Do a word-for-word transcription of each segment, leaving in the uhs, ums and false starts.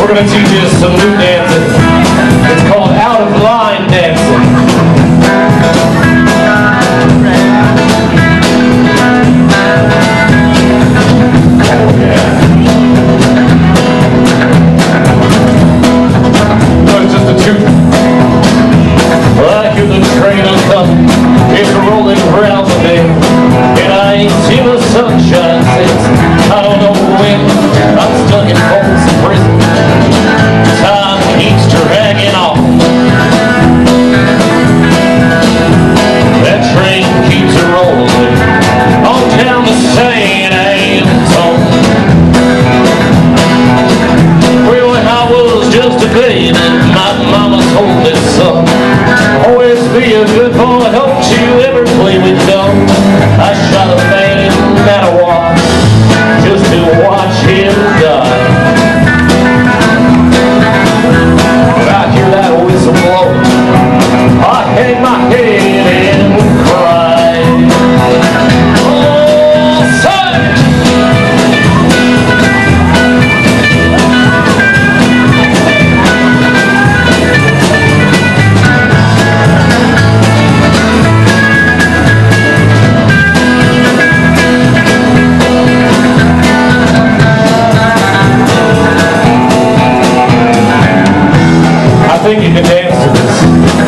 We're going to teach you some new dances. It's called out of line dancing. Oh yeah. No, it's just a toot. Well, I hear the train a coming. It's rolling around the bend, and I ain't seen the sunshine since I don't know when. I'm stuck in Folsom Prison. Time keeps dragging on. That train keeps rolling on down to San Antone. Well, when I was just a baby, my mama told me, son, always be a good boy, don't you ever play with dogs. I shot a man at a walk just to watch him die. When I hear that whistle blow, I hang my head and cry. Oh, son! I think you can dance to this.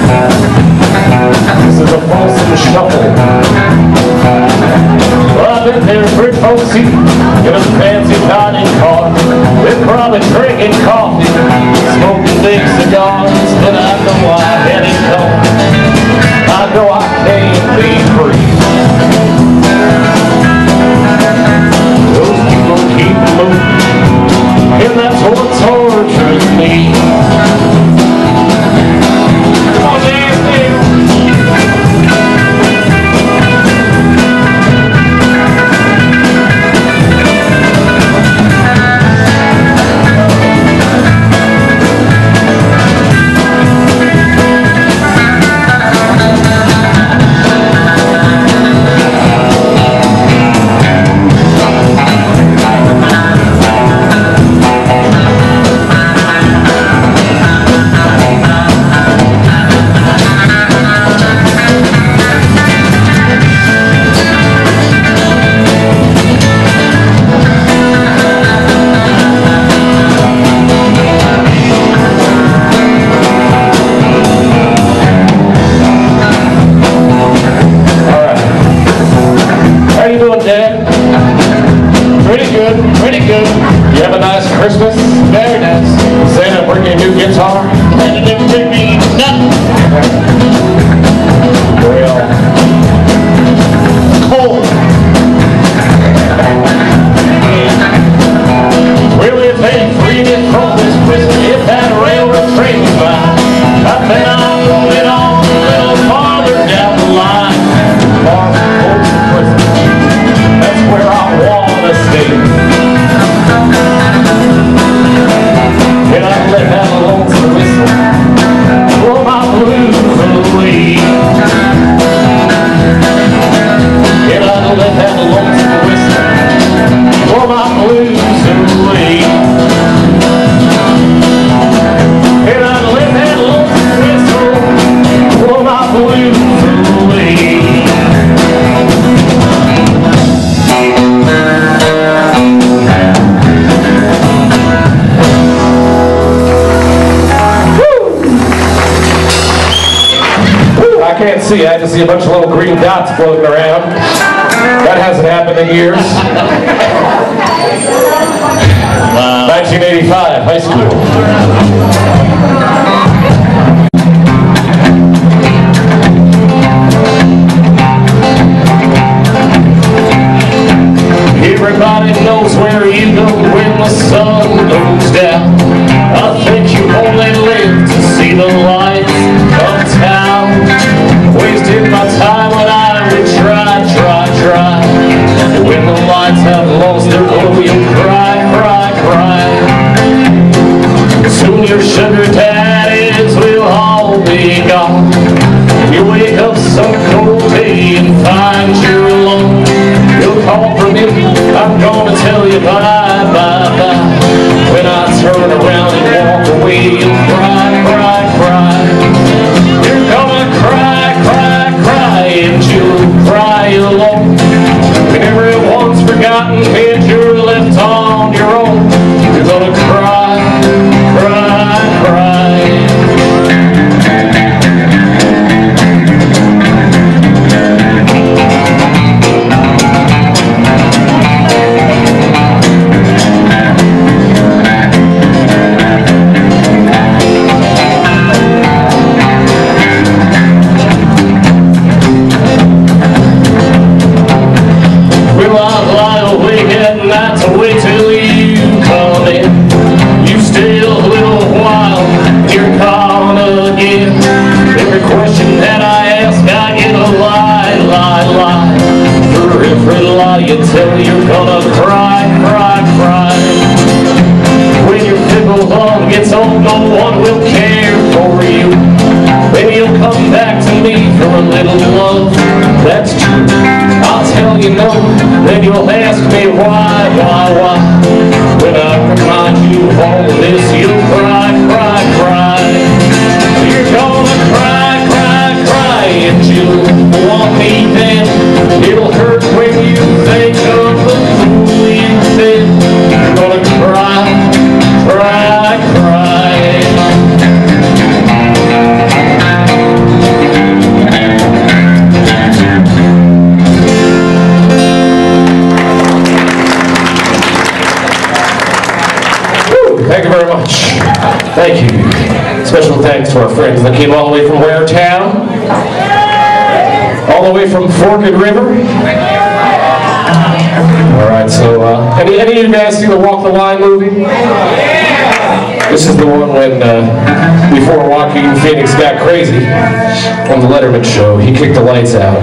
This is a Folsom shuffle. Well, I've been there for folksy in a fancy dining car. They're probably drinking coffee, smoking big cigars, but I know I had it coming. I know I can't be free. Those people keep moving, and that's what tortures me. You have a nice Christmas? Very nice. Santa bring you a new guitar? Santa didn't bring me nothing. Well, cold. Well, if they free me from this prison, if that railroad train was by, I bet I'm going on a little farther down the line. Far from Folsom Prison. That's where I want to stay. And I let that lonesome whistle blow my blues away. And I let that lonesome whistle blow my blues away. And I let that lonesome whistle blow my blues away. I can't see. I just see a bunch of little green dots floating around. That hasn't happened in years. Wow. nineteen eighty-five, high school. Everybody knows where you go when the sun goes down. I think you only live to see the lights of town. Wasted my time when I would try, try, try. When the lights have lost their glow, you'll cry, cry, cry. Soon your sugar daddies will all be gone. You wake up some cold day and find you're alone. You'll call for me, I'm gonna tell you bye, bye, bye. When I turn around and calling again. Every question that I ask, I get a lie, lie, lie. For every lie you tell, you're gonna cry, cry, cry. When your fickle love gets old, no one will care for you. Maybe you'll come back to me for a little love. That's true. I'll tell you no, then you'll ask me why, why, why. When I remind you of all this, you'll cry, cry, cry. You're gonna cry, cry, cry, and you'll want me then. It'll hurt when you think of the fool you've been. You're gonna cry, cry, cry. Thank you very much. Thank you. Special thanks to our friends that came all the way from Ware Town, all the way from Forked River. All right, so uh, any, any of you guys see the Walk the Line movie? This is the one when, uh, before Joaquin Phoenix got crazy on the Letterman show, he kicked the lights out.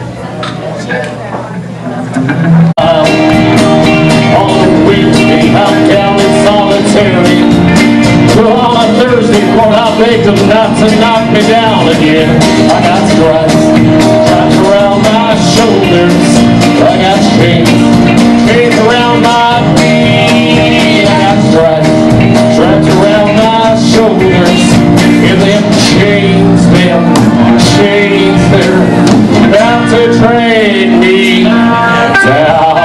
I'm down in solitary. So on a Thursday morning I begged them not to knock me down again. I got stripes wrapped around my shoulders. I got chains, chains around my feet. I got stripes wrapped around my shoulders. And them chains, them chains, they're about to drag me down.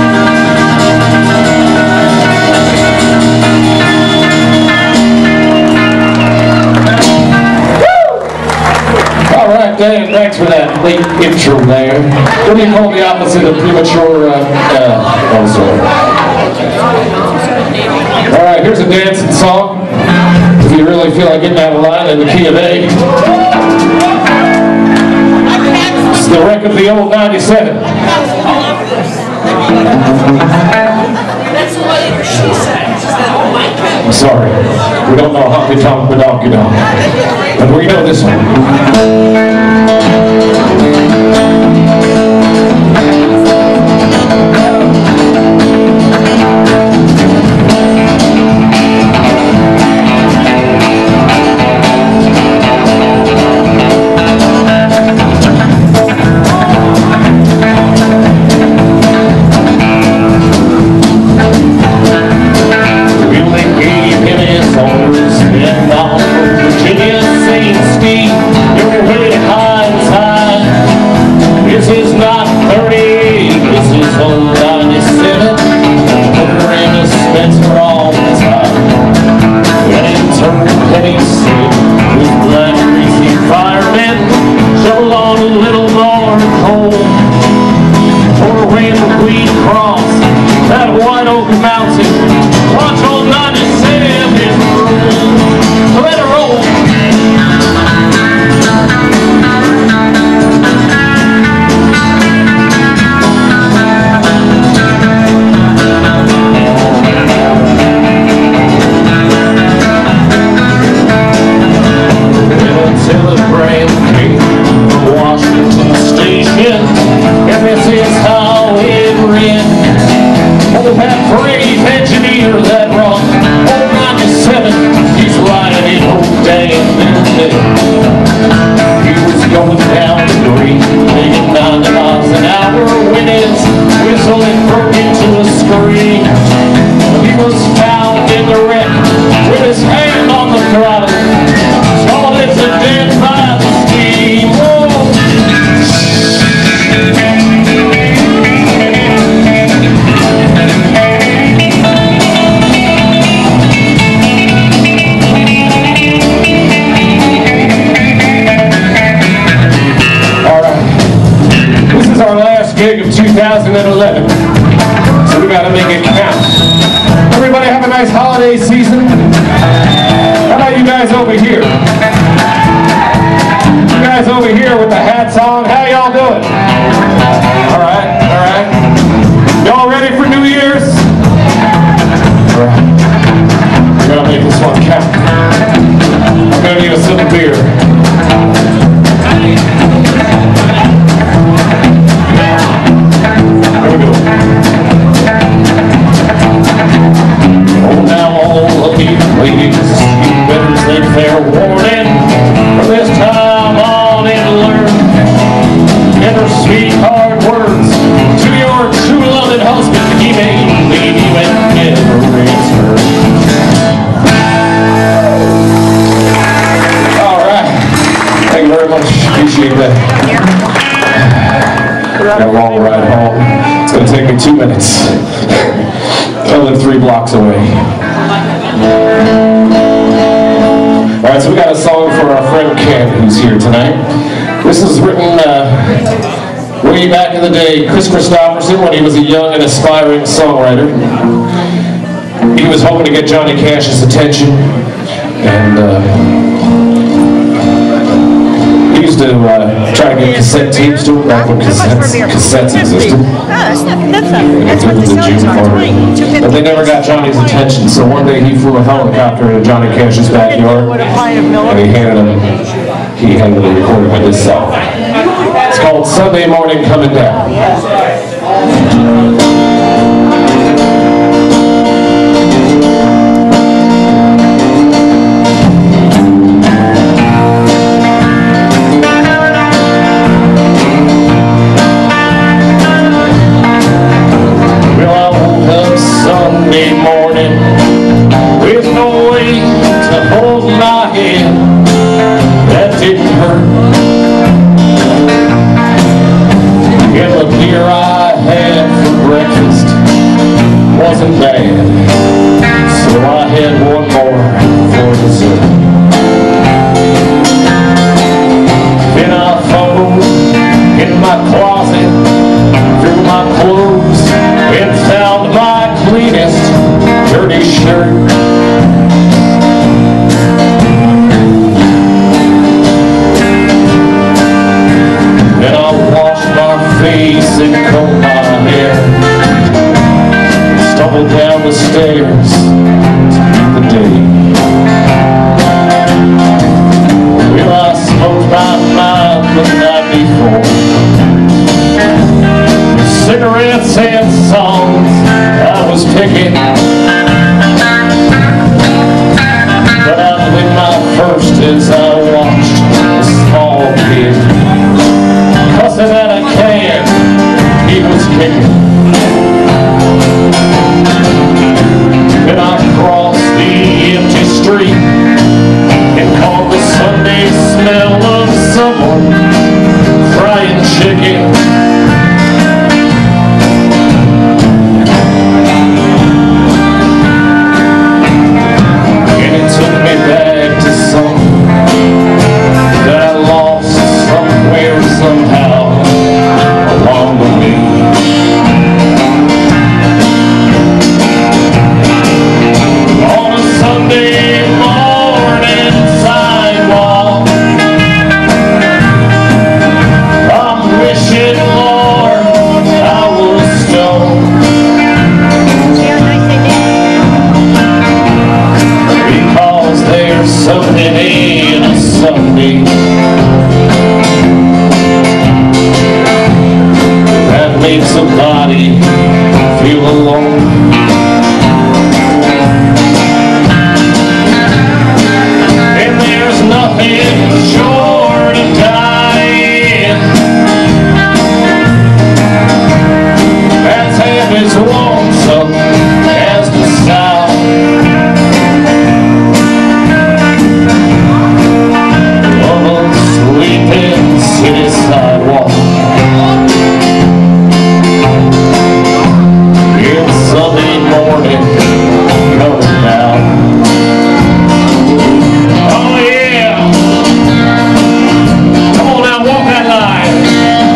Dan, thanks for that late intro there. What do you call the opposite of premature? Uh, uh, oh, sorry. All right, here's a dancing song. If you really feel like getting out of line in the key of A. It's the wreck of the old ninety-seven. I'm sorry. We don't know Honky Tonk Badonky Donk. But we know this one. two thousand eleven, so we gotta make it count. Everybody have a nice holiday season. How about you guys over here? You guys over here with the hats on, how y'all doing? Alright, alright. Y'all ready for New Year's? Alright. We're gonna make this one count. Okay. minutes. I live three blocks away. All right, so we got a song for our friend Ken, who's here tonight. This is written uh, way back in the day. Chris Christopherson, when he was a young and aspiring songwriter, he was hoping to get Johnny Cash's attention, and uh, he used to uh, try to get cassette tapes to him back when cassettes, cassettes existed. Oh, that's not, that's not, that's what the selling are. But they never got Johnny's attention, so one day he flew a helicopter into Johnny Cash's backyard, and he handed him, he handed him a recording with this song. It's called Sunday Morning Coming Down. Sunday morning with no way to hold my head. That didn't hurt. And the beer I had for breakfast wasn't bad, so I had one more for dessert. Then I fumbled in my closet through my clothes and found my cleanest dirty shirt. Then I washed my face and combed my hair, stumbled down the stairs to meet the day. Well, I smoked my mind the night before, cigarettes and songs I was picking, but I lit my first as I watched a small kid cussing at a can he was kicking. Then I crossed the empty street and caught the Sunday smell of someone frying chicken. Somebody feel alone. And there's nothing short of dying that's half as lonesome as the South. On a sleeping city sidewalk, Sunday morning coming down. Oh yeah! Come on now, walk that line.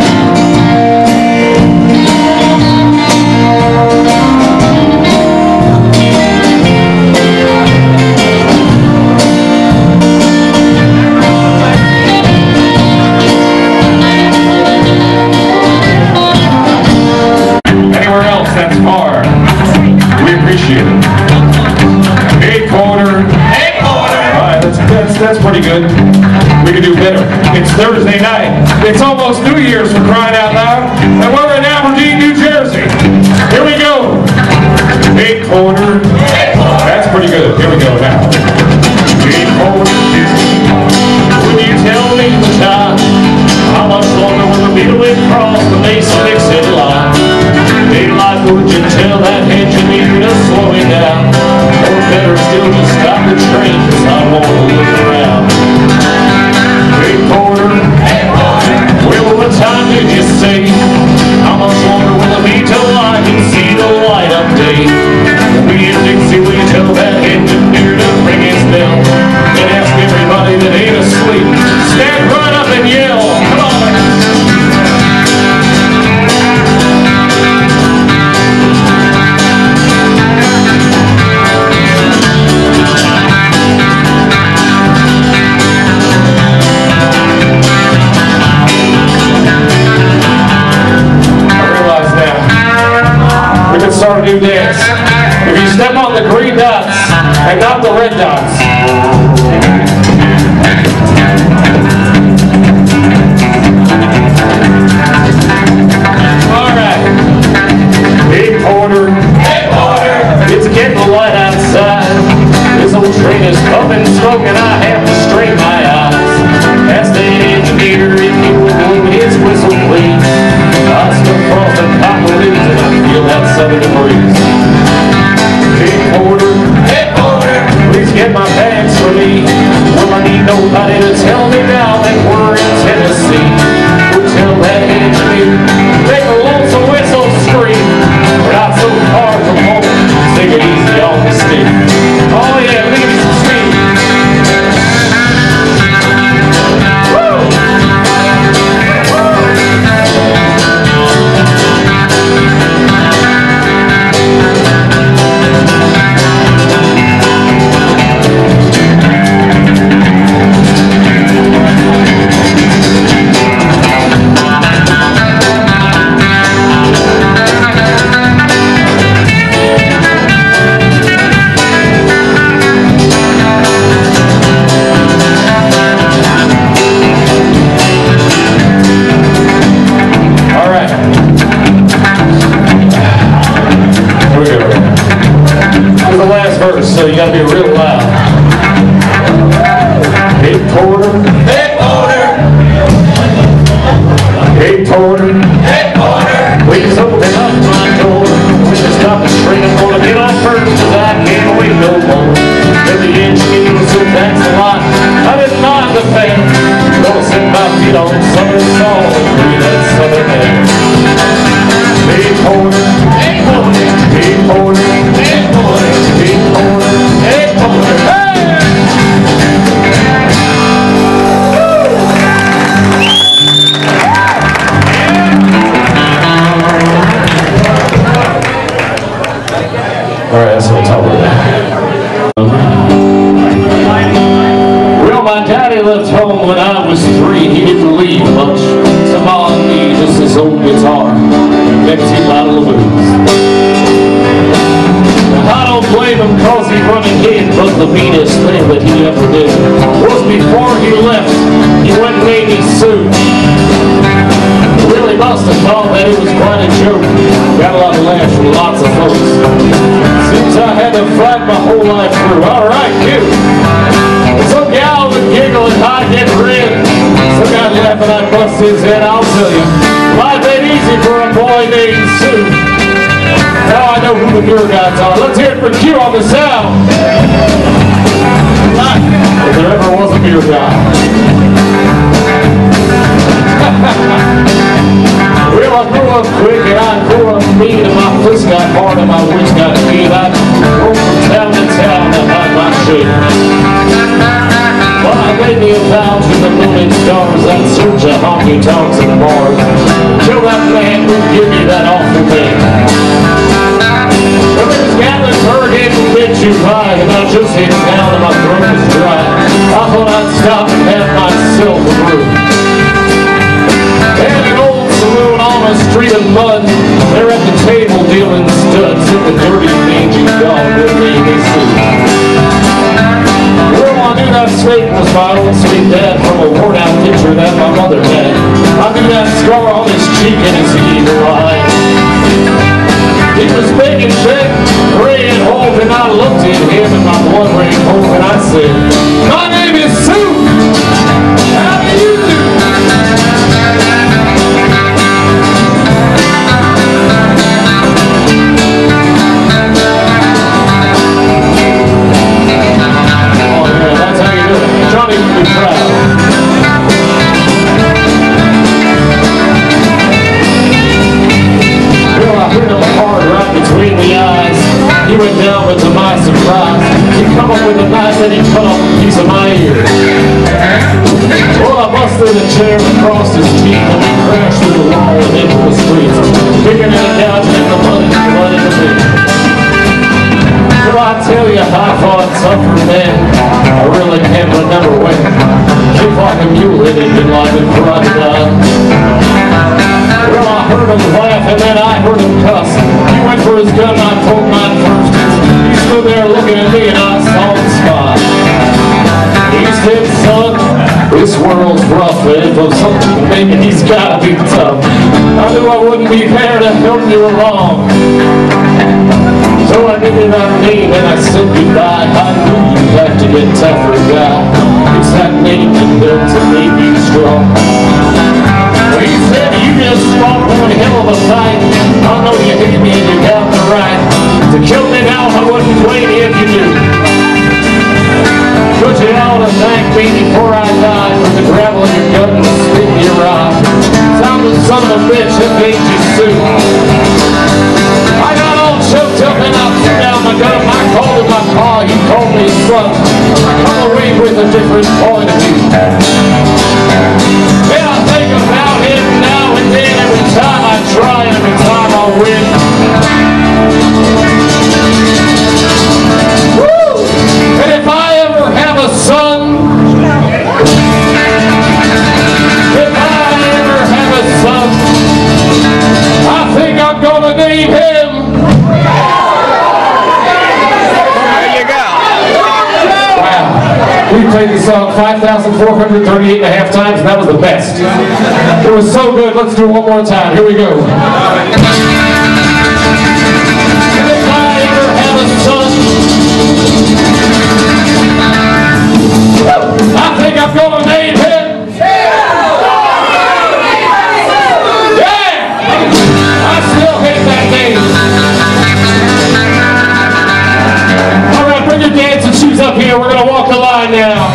Anywhere else that's far, we appreciate it. Eight quarter. Eight quarter. All right, that's, that's, that's pretty good. We can do better. It's Thursday night. It's almost New Year's, for crying out loud. And we're in Aberdeen, New Jersey. Here we go. Eight quarter. That's pretty good. Here we go now. Eight quarter. Will you tell me the time? How much longer will it be till we cross the Mason-Dixon line? Daylight, would you tell that engineer to slow it down? Or better still, just stop the train, cause I want to look around. Hey porter, well, what time did you say? How much longer will it be till I can see and smoking, I have to strain my eyes. Ask the engineer if he would blow his whistle, please. I still cross the copper leaves and I feel that southern breeze. Hey porter, hey porter, please get my bags for me. Well, I need nobody to tell me now that we're in Tennessee. We'll tell that engineer, make a lonesome whistle scream. We're not so far from home, take it easy on the steam. Oh yeah, leave me some steam. So you gotta be real loud. Hey porter, hey porter, hey porter, hey porter, please open up my door. We can stop the train, I'm gonna get off first, cause I can't wait no more. If the engineer said thanks a lot, I didn't mind the fact. Gonna set my feet on southern soil and breathe that southern air. Hey porter, hey porter, hey porter, hey porter, hey porter. Hey, porter, hey! All right, that's what I'm talking about. Well, my daddy left home when I was three. He didn't leave much. So mom and me, just his old guitar and an empty bottle of booze. I don't blame him cause he run ahead, but the meanest thing that he ever did was before he left, he went and made me suit. Really must have thought that it was quite a joke. Got a lot of laughs from lots of folks. Since I had to fight my whole life through. Alright, cute. Some gal would giggle and I'd get red. Some guy laughing, I'd bust his head, I'll tell you. Life ain't easy for a boy named Sue. Now I know who the beer guys are. Let's hear it for Q on the sound. If there ever was a beer guy. Well, I grew up quick and I grew up mean, and my fist got hard and my wrist got mean. I drove from town to town to hide my shit. Well, I made me a vow to the moon and stars. I'd search the honky tonks and bars till that man would give me that awful thing. Well, it was Gatlinburg and bit too high, and I just hit down and my throat was dry. I thought I'd stop and have myself a brew. And an old saloon on a street of mud, they're at the table dealing studs, and the dirty, mangy dog would name me Sue. Well, I knew that snake was my old sweet dad from a worn-out picture that my mother had. I knew that scar on his cheek and his evil eye. He was big and thick, gray and old, and I looked at him and my blood ran cold, and I said, my name is Sue. How do you do? Oh yeah, that's how you do it. Johnny would be proud. Between the eyes, he went down, but to my surprise, he come up with a knife and he cut off a piece of my ear. Well, I busted a chair across his teeth and we crashed through the wall and into the streets, kicking and gouging in the mud and blood in the pit. Well, I tell you, I fought tougher men. I really can't remember when. Kicked like a mule and he'd been like a crocodile. Well, I heard him laugh and then I heard him cuss. He went for his gun, I pulled mine first. He stood there looking at me and I saw him smile. He said, son, this world's rough, and if I'm something to make it, he's gotta be tough. I knew I wouldn't be there to help you along. So I did it on me and I said goodbye. I knew you'd have to get tougher guy. It's like making built to make you strong. Well, he said you just fought one hell of a fight. I know you hate me and you got the right to kill me now. I wouldn't blame you if you do. But you ought to thank me before I die for the gravel in your gut and the spit in your eye. I'm the son of a bitch that made you sue. I got all choked up and I threw down my gun. I called him my pa, he called me son. I'm away with a different point of view. Yeah, I think about him now and then. Every time I try and every time I win. Woo! And if I ever have a son, if I ever have a son, I think I'm gonna name him. There you go. Wow. We played the song five thousand four hundred thirty-eight and a half times, and that was the best. It was so good. Let's do it one more time. Here we go. And if I ever have a son, I think I'm gonna name him. Dancing shoes up here. We're gonna walk the line now.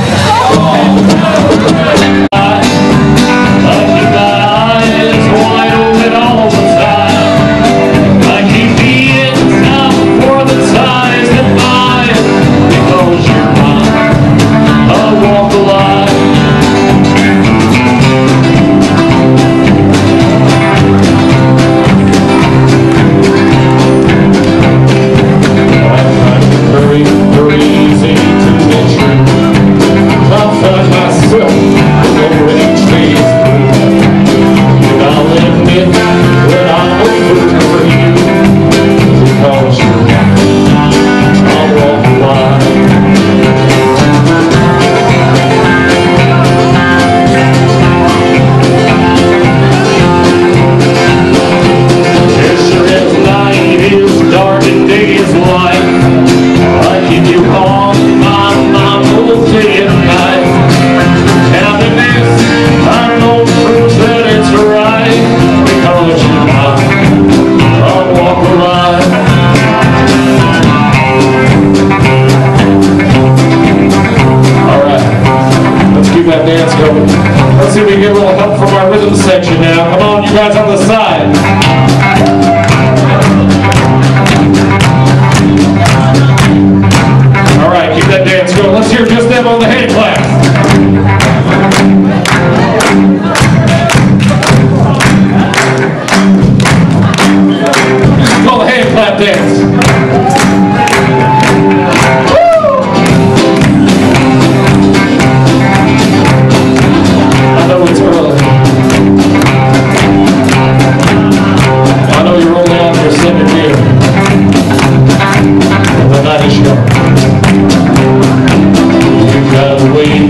I keep my eyes wide open all the time. I keep being down for the ties that bind. Because you're mine, I walk the line. Very, very easy to get true. I'll find myself over each day's blue. And I'll admit that I'm a fool for you. Because you're mine, I'll walk the line. Yes, sure as night is dark and day is light. I keep you on my mind all day and night. Happiness, I know proof that it's right. Because you're mine, I'll walk the line. Alright, let's keep that dance going. Let's see if we can get a little help from our rhythm section now. Come on, you guys on the side. Alright, keep that dance going. Let's hear just them on the hand clap. Call the hand clap dance. Woo! I know it's early. I know you're only on your second year. The night is young. You gotta wait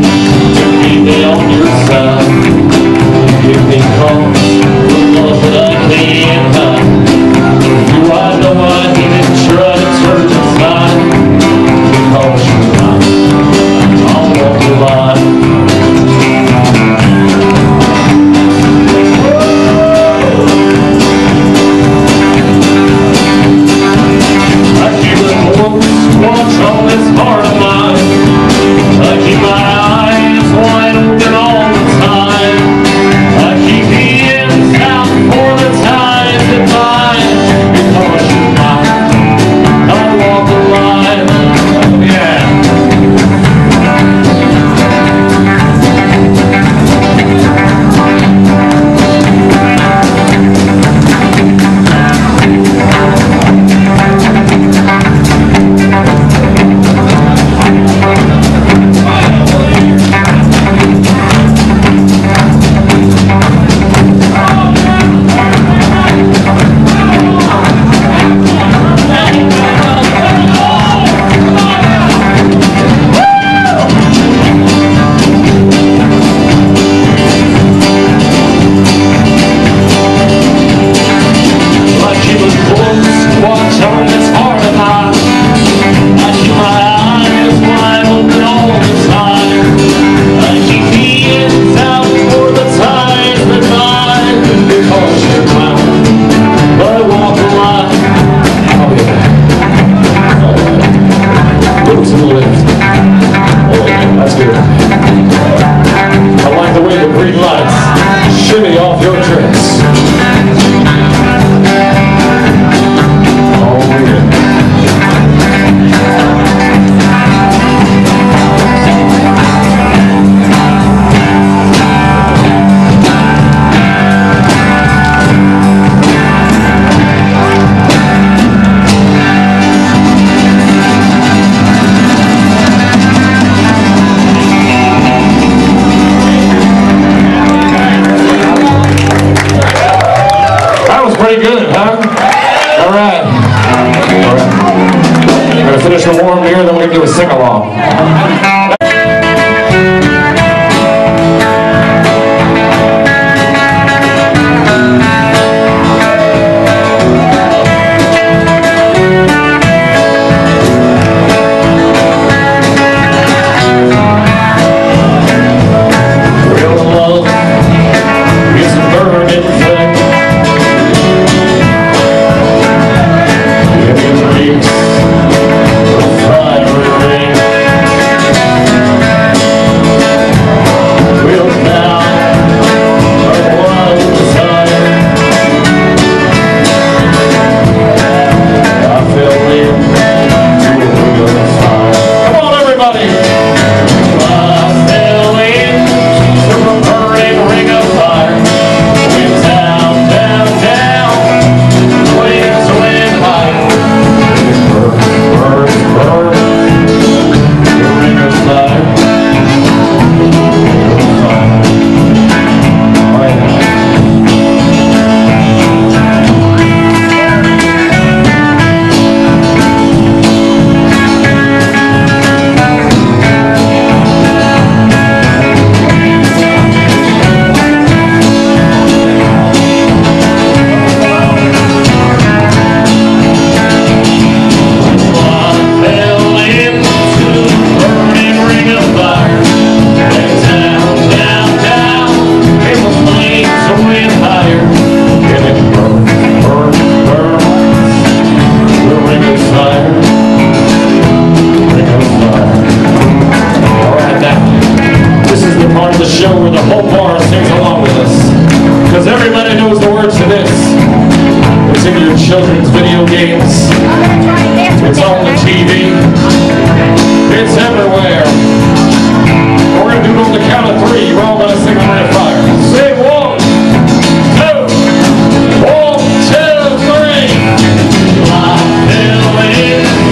Pretty good, huh? All right. All right. We're going to finish a warm beer, then we're going to do a sing-along. Children's video games. It's on the T V. It's everywhere. We're going to do it on the count of three. You're all going to sing Ring of Fire. Say one, two, one, two, three. I feel it.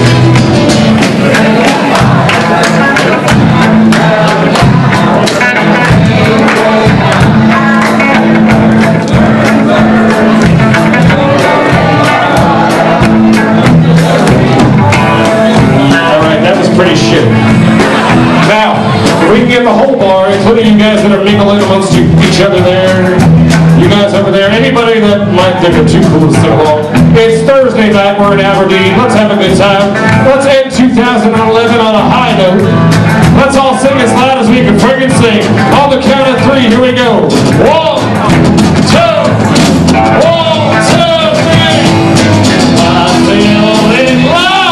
Pretty shit. Now, if we can get the whole bar, including you guys that are mingling amongst each other there, you guys over there, anybody that might think are too cool to sing along. It's Thursday night, we're in Aberdeen, let's have a good time. Let's end two thousand eleven on a high note. Let's all sing as loud as we can friggin' sing. On the count of three, here we go. One, two, one, two, three. I feel it loud.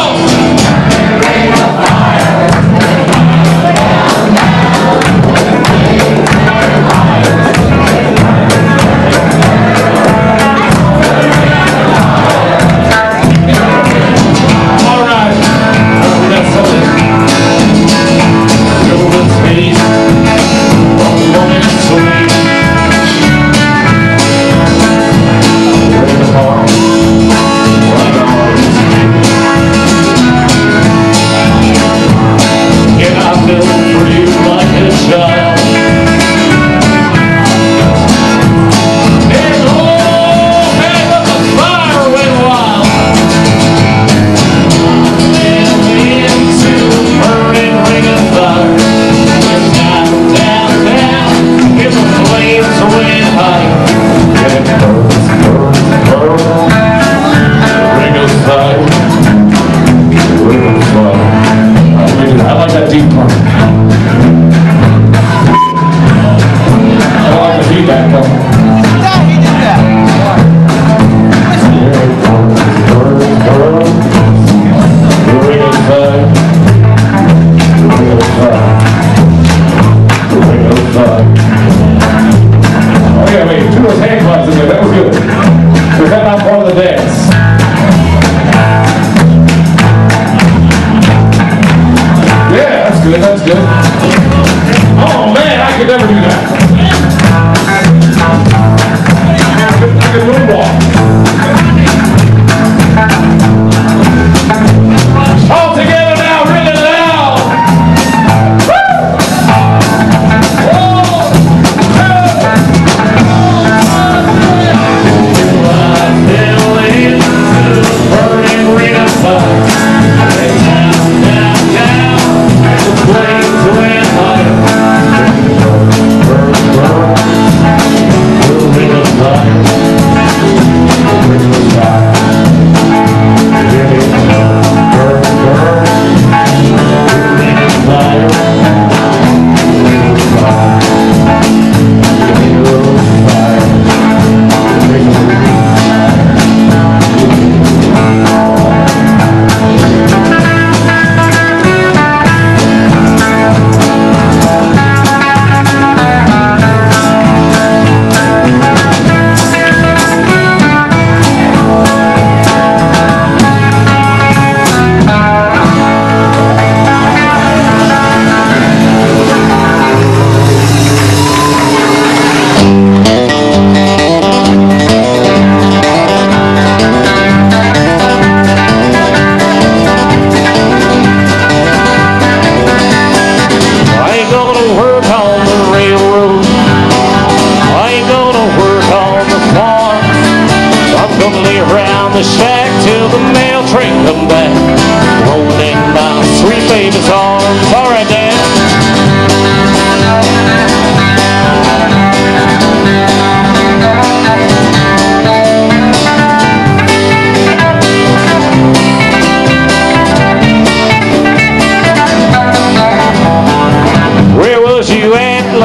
That's good. Oh man, I could never do that. I could moonwalk. All together now, really loud. Woo! Whoa!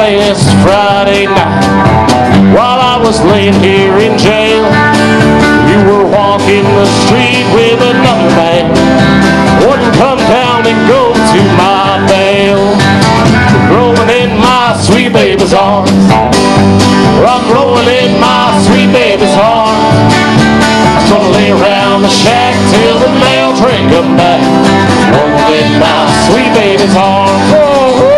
last Friday night, while I was laying here in jail, you were walking the street with another man. Wouldn't come down and go to my bail. Rolling in my sweet baby's arms, I'm rolling in my sweet baby's arms. I'm gonna lay around the shack till the mail train come back. Rolling in my sweet baby's arms. Oh,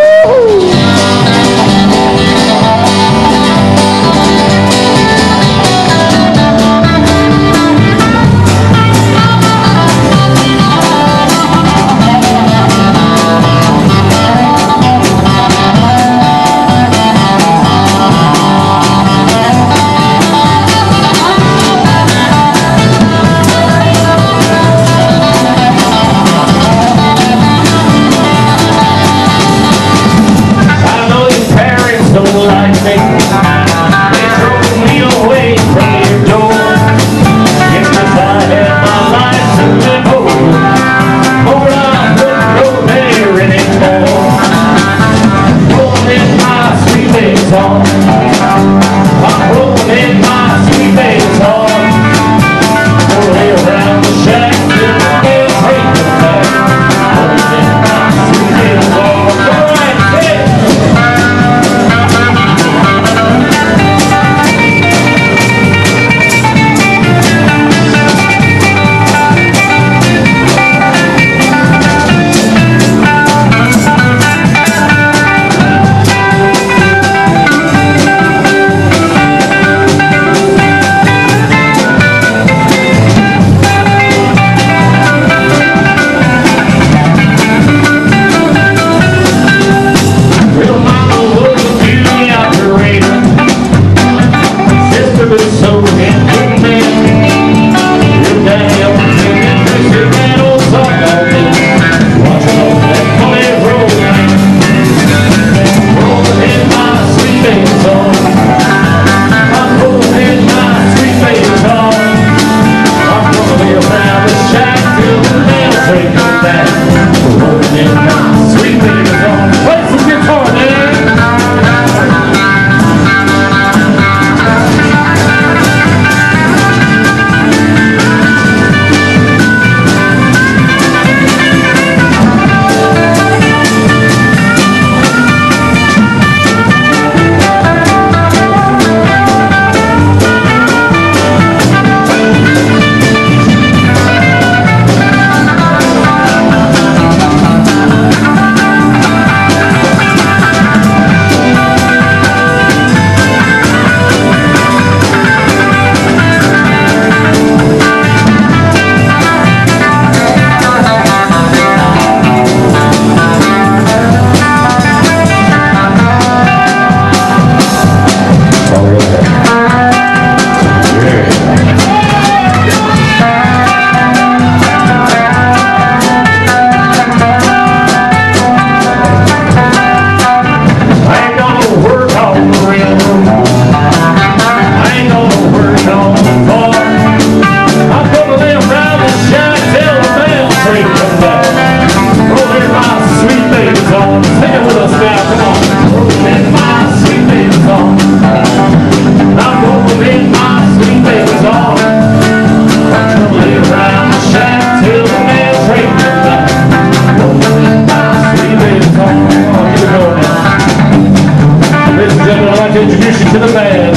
to the band.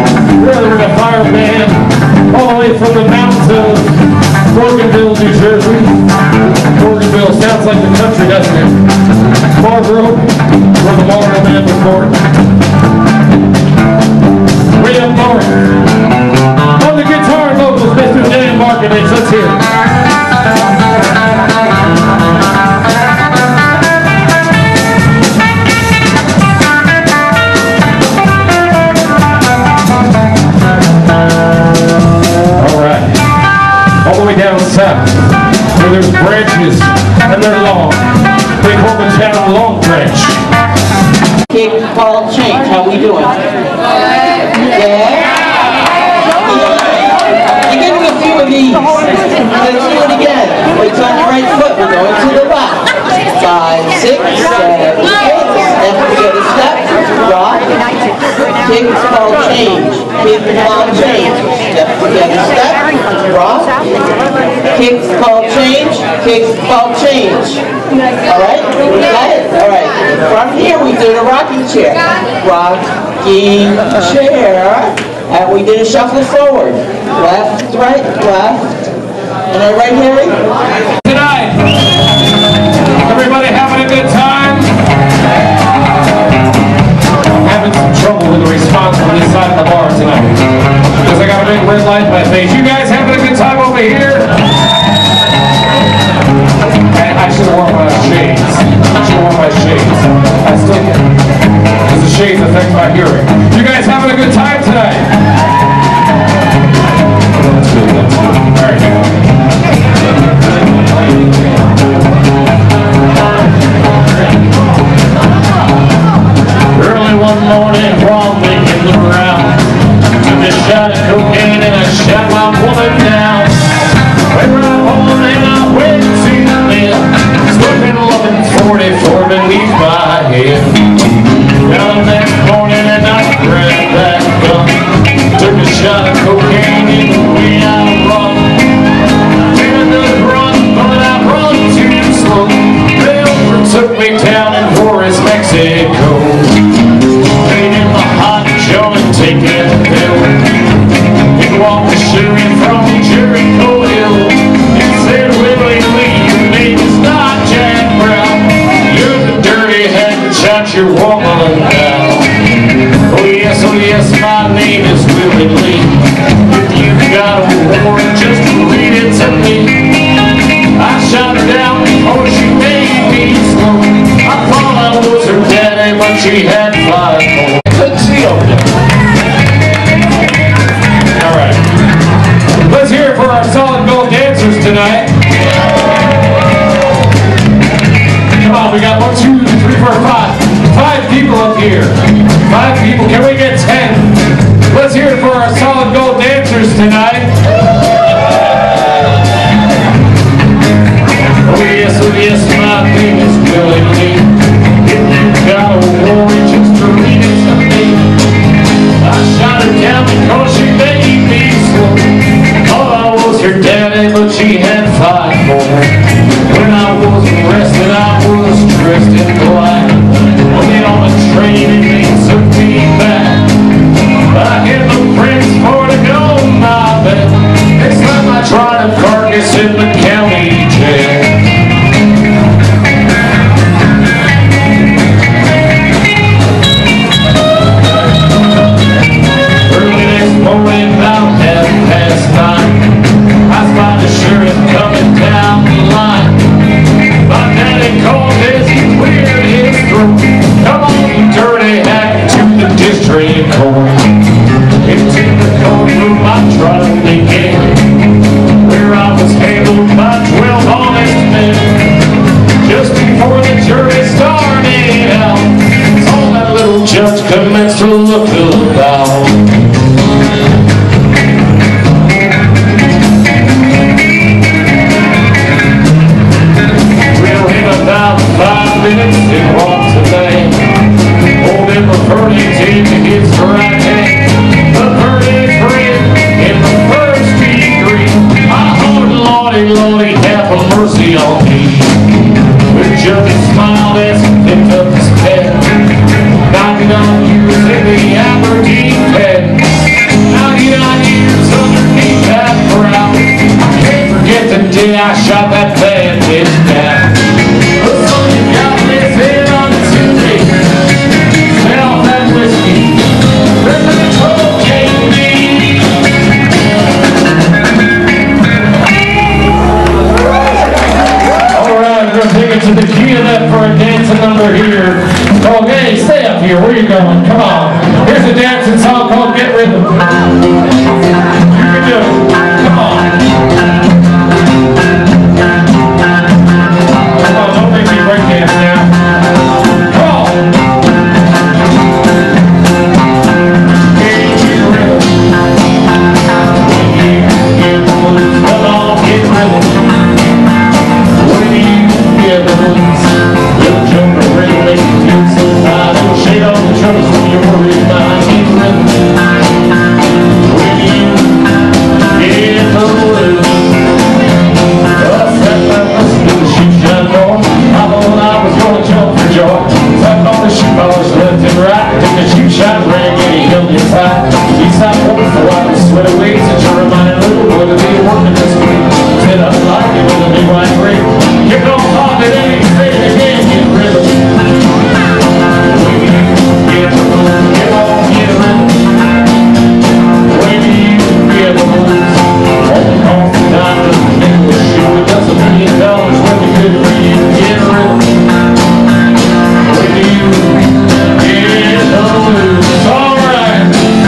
We're a fire band all the way from the mountains of Morganville, New Jersey. Morganville sounds like the country, doesn't it? Marlboro, where the Marlboro man was born. Way up north. On the guitar and vocals, Mister Dan Markovich. Let's hear it. All the way down south, where there's branches and they're long. They call the town Long Branch. Kick, ball, change. How we doing? Yeah? You give me a few of these. Let's do it again. It's on your right foot. We're going to the left. Five, six, seven, eight. Step together, step. Rock. Kicks called change. Kicks called change. Step together, step. Rock. Kicks called change. Kicks called change. Alright? We got it? Alright. From here we did a rocking chair. Rocking chair. And we did a shuffle forward. Left, right, left. And then right, Harry? Tonight, everybody having a good time? I'm having some trouble with the response from this side of the bar tonight. Because I got a big red light in my face. You guys having a good time over here? I should have worn my shades. I should have worn my shades. I still can. Because the shades affect my hearing. You guys having a good time tonight? That's good, that's good. All right. Early one morning while making the round, took a shot of cocaine and I shot my woman down. Went right home and I went to the mill, smoking eleven forty-four beneath my head. Got up next morning and I grabbed that gun, took a shot of cocaine in the way I run. Didn't run, but I run too slow. They overtook me down in Juarez, Mexico. Taking the hot joint, taking the pill. He walked the shooting from Jericho Hill. He said, Willie Lee, your name is not Jack Brown. You're the dirty head that shot your woman down. Oh yes, oh yes, my name is Willie Lee. If you've got a warrant, just read it to me. I shot her down before she made me slow. I thought I was her daddy, but she had five more. Couldn't see over there. All right. Let's hear it for our solid gold dancers tonight. Come on, we got one, two, three, four, five. Five people up here. Five people. Can we get ten? Let's hear it for our solid gold dancers tonight. Oh yes, oh yes, my name is Willie Lee. If you've got a warrant, just read it to me. I shot her down because she made me slow. Thought I was her daddy, but she had five more. When I was arrested, I was dressed in black. I went on a train and they took me back. I hit the prince for to go my bed. Next time I tried a carcass in the county jail. Early next morning, about half past nine, I spied the sheriff coming down the line. My daddy called as he cleared his throat. Come on, you dirty hack, to the district court. Into the courtroom I tried again, where I was handled by twelve honest men. Just before the jury started out, saw that little judge commence to look about. We'll him about five minutes and walked away. Hold him a verdict in his right hand. The verdict read in the first degree. I heard, Lordy, Lordy, have mercy on me. The judge smiled as he picked up his pen. ninety-nine years in the Aberdeen pen. ninety-nine years underneath that brow. I can't forget the day I shot that bad bitch down. The sun you got this in on Tuesday. Smell that whiskey. Rip the cocaine me. Alright, we're gonna take it to the key of that for a dancing number here. Okay, stay up here. Where are you going? Come on. Here's a dancing song called Get Rhythm. You can do it. Come on. Come on, don't make me break dance now. Come on. Get rhythm. Come on, get rhythm. When you get the blues, you'll jump around, make you feel so high. Don't shake off the troubles when you're worried about it. Get rhythm. it right. Took a shoe shot, rag, and he held it tight. He stopped walking for a while and sweat away. Since you reminded little boy to be working this week. Said up like it with a big white ring. Here comes Bobby, then he said it again, get rhythm. Get the moves, get on, get rhythm. When you get the moves, all the cost of time doesn't make the shoe. It does a million dollars when we good for you. Get rhythm. When you get the moves, all right.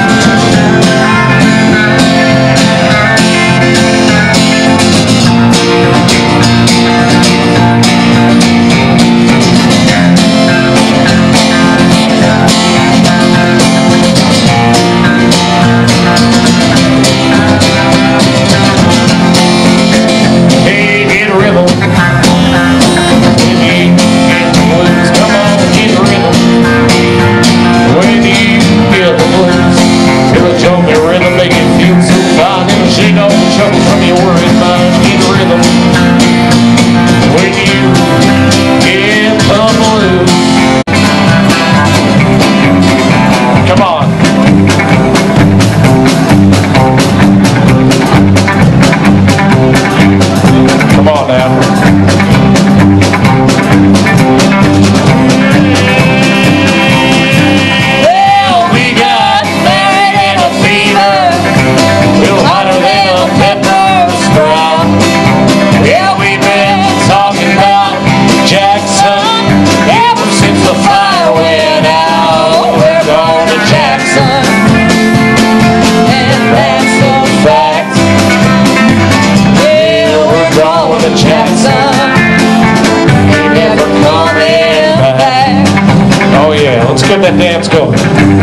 Let's get that dance going.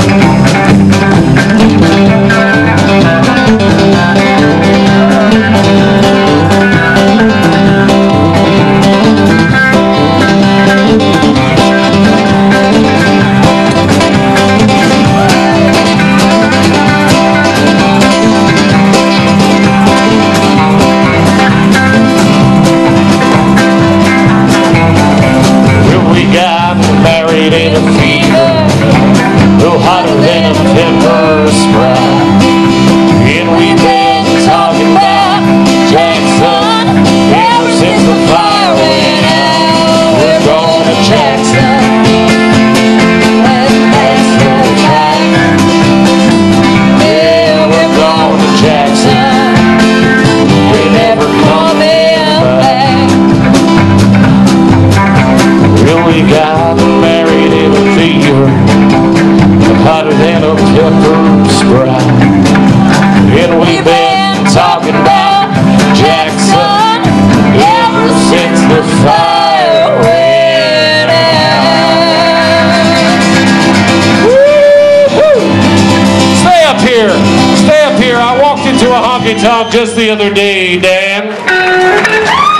In a fever, no hotter than a pepper spray. And we've been talking about Jackson ever since the fire went out. We're going to Jackson, and that's the track. Yeah, we're going to Jackson. We're never coming back. Well, we got married in a fever, hotter than a pepper spray. And we've been talking about Jackson ever since the fire went out. Woo-hoo! Stay up here, stay up here. I walked into a honky tonk just the other day, Dan.